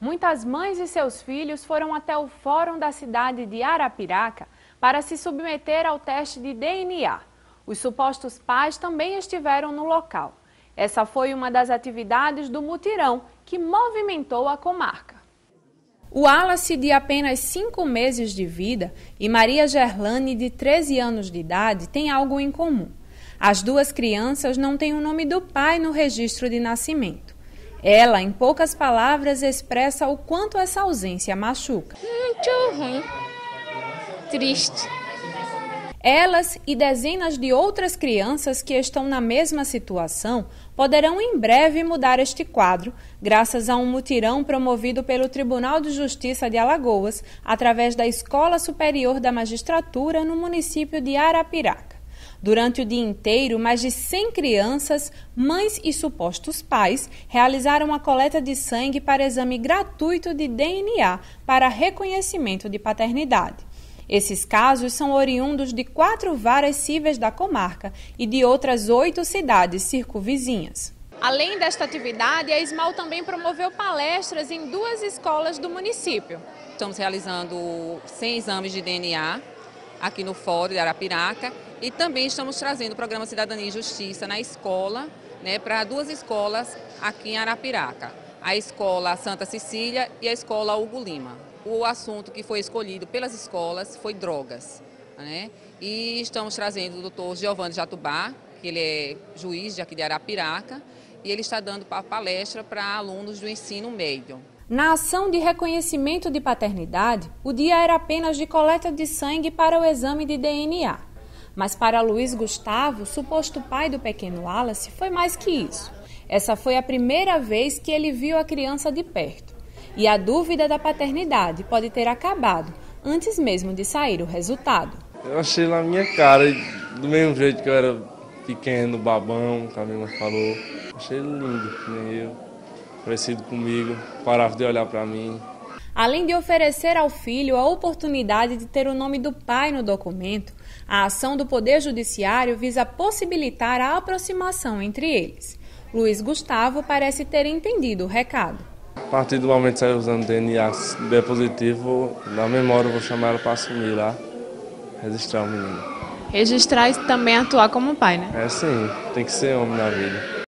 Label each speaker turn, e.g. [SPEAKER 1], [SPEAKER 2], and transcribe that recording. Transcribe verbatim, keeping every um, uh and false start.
[SPEAKER 1] Muitas mães e seus filhos foram até o fórum da cidade de Arapiraca para se submeter ao teste de D N A. Os supostos pais também estiveram no local. Essa foi uma das atividades do mutirão que movimentou a comarca. O Wallace, de apenas cinco meses de vida, e Maria Gerlane, de treze anos de idade, têm algo em comum. As duas crianças não têm o nome do pai no registro de nascimento. Ela, em poucas palavras, expressa o quanto essa ausência machuca.
[SPEAKER 2] Muito ruim. Triste.
[SPEAKER 1] Elas e dezenas de outras crianças que estão na mesma situação poderão em breve mudar este quadro, graças a um mutirão promovido pelo Tribunal de Justiça de Alagoas, através da Escola Superior da Magistratura no município de Arapiraca. Durante o dia inteiro, mais de cem crianças, mães e supostos pais realizaram a coleta de sangue para exame gratuito de D N A para reconhecimento de paternidade. Esses casos são oriundos de quatro varas cíveis da comarca e de outras oito cidades circunvizinhas. Além desta atividade, a Esmal também promoveu palestras em duas escolas do município.
[SPEAKER 3] Estamos realizando cem exames de D N A aqui no Fórum de Arapiraca e também estamos trazendo o programa Cidadania e Justiça na escola, né, para duas escolas aqui em Arapiraca, a Escola Santa Cecília e a Escola Hugo Lima. O assunto que foi escolhido pelas escolas foi drogas, né? E estamos trazendo o doutor Giovanni Jatubá, que ele é juiz de aqui de Arapiraca, e ele está dando palestra para alunos do ensino médio.
[SPEAKER 1] Na ação de reconhecimento de paternidade, o dia era apenas de coleta de sangue para o exame de D N A. Mas para Luiz Gustavo, suposto pai do pequeno Wallace, foi mais que isso. Essa foi a primeira vez que ele viu a criança de perto. E a dúvida da paternidade pode ter acabado antes mesmo de sair o resultado.
[SPEAKER 4] Eu achei na minha cara, do mesmo jeito que eu era pequeno, babão, que a minha mãe falou. Achei lindo, nem eu, parecido comigo, parava de olhar para mim.
[SPEAKER 1] Além de oferecer ao filho a oportunidade de ter o nome do pai no documento, a ação do Poder Judiciário visa possibilitar a aproximação entre eles. Luiz Gustavo parece ter entendido o recado.
[SPEAKER 4] A partir do momento que sair usando D N A, se der positivo, na memória eu vou chamar ela para assumir lá, registrar o menino.
[SPEAKER 5] Registrar e também atuar como pai, né?
[SPEAKER 4] É sim, tem que ser homem na vida.